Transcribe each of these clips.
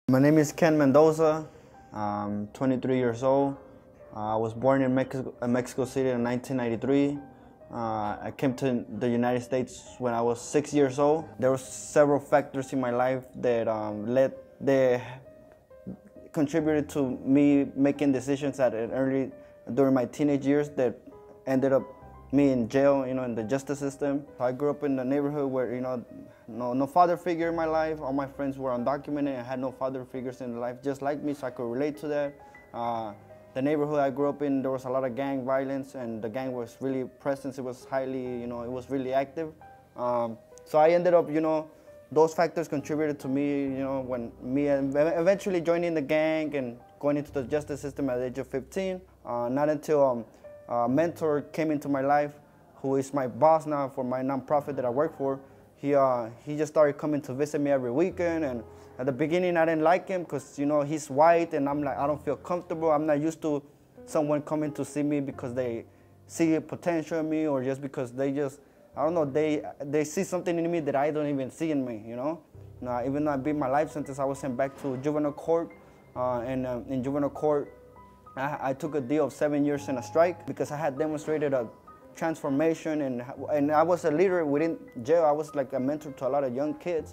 My name is Ken Mendoza. I'm 23 years old. I was born in Mexico City in 1993. I came to the United States when I was 6 years old. There were several factors in my life that contributed to me making decisions during my teenage years that ended up me in jail, in the justice system. I grew up in a neighborhood where, no father figure in my life. All my friends were undocumented and had no father figures in life just like me, so I could relate to that. The neighborhood I grew up in, there was a lot of gang violence, and the gang was really present. It was highly, it was really active. So I ended up, those factors contributed to me, when me eventually joining the gang and going into the justice system at the age of 15. Not until a mentor came into my life, who is my boss now for my nonprofit that I work for. He just started coming to visit me every weekend, and at the beginning I didn't like him because he's white, and I'm like, I don't feel comfortable. I'm not used to someone coming to see me because they see potential in me, or just because I don't know, they see something in me that I don't even see in me, Now, even though I beat my life sentence, I was sent back to juvenile court, and in juvenile court, I took a deal of 7 years in a strike because I had demonstrated a transformation, and I was a leader within jail. I was like a mentor to a lot of young kids.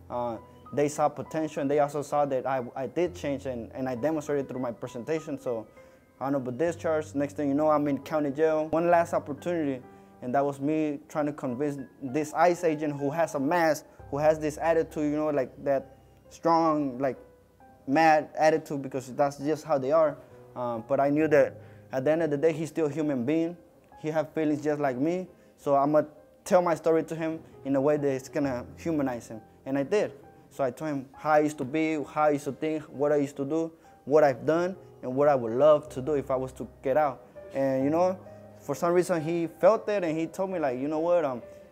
They saw potential, and they also saw that I did change, and I demonstrated through my presentation. So honorable discharge. Next thing you know, I'm in county jail. One last opportunity, and that was me trying to convince this ICE agent who has a mask, who has this attitude, like that strong, like mad attitude, because that's just how they are. But I knew that at the end of the day, he's still a human being. He has feelings just like me. So I'm going to tell my story to him in a way that it's going to humanize him. And I did. So I told him how I used to be, how I used to think, what I used to do, what I've done, and what I would love to do if I was to get out. And, for some reason, he felt that, and he told me, like, you know what,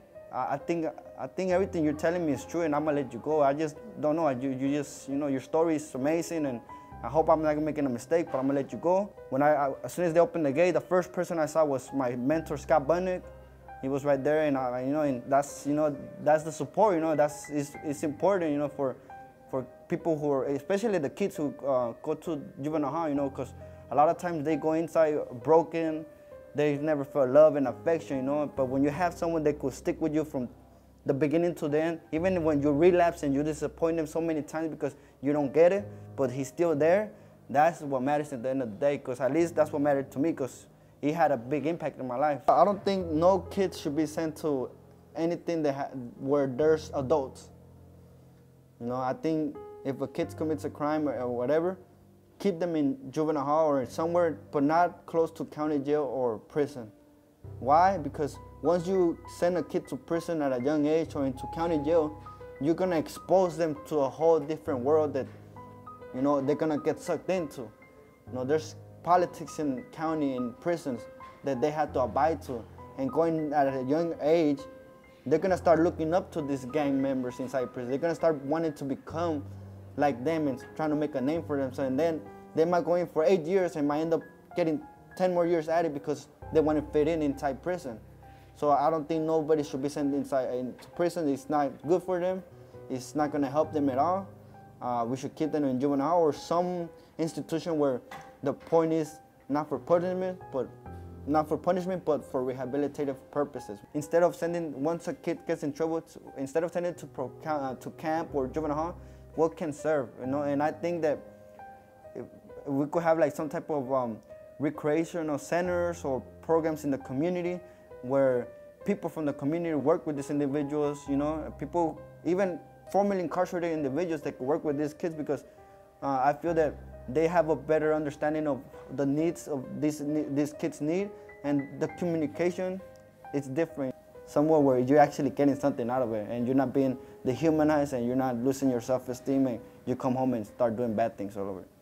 I think everything you're telling me is true, and I'm going to let you go. I just don't know. You just, your story is amazing, and I hope I'm not making a mistake, but I'm gonna let you go. As soon as they opened the gate, the first person I saw was my mentor, Scott Bunnick. He was right there, and and that's the support. It's important, for people who are, especially the kids who go to juvenile hall, because a lot of times they go inside broken. They never felt love and affection, But when you have someone that could stick with you from the beginning to the end, even when you relapse and you disappoint them so many times because you don't get it, but he's still there, that's what matters at the end of the day, because at least that's what mattered to me, because he had a big impact in my life. I don't think no kids should be sent to anything where there's adults. I think if a kid commits a crime or whatever, keep them in juvenile hall or somewhere, but not close to county jail or prison. Why? Because once you send a kid to prison at a young age or into county jail, you're gonna expose them to a whole different world that, they're gonna get sucked into. There's politics in county and prisons that they have to abide to. And going at a young age, they're gonna start looking up to these gang members inside prison. They're gonna start wanting to become like them and trying to make a name for themselves. And then they might go in for 8 years and might end up getting 10 more years at it because they want to fit in inside prison. So I don't think nobody should be sent into prison. It's not good for them. It's not going to help them at all. We should keep them in juvenile hall or some institution where the point is not for punishment, but for rehabilitative purposes. Instead of once a kid gets in trouble, instead of sending it to camp or juvenile hall, what can serve? And I think that if we could have like some type of recreational centers or programs in the community where people from the community work with these individuals, people, even formerly incarcerated individuals that could work with these kids, because I feel that they have a better understanding of the needs of these kids' need, and the communication is different. Somewhere where you're actually getting something out of it, and you're not being dehumanized, and you're not losing your self-esteem, and you come home and start doing bad things all over.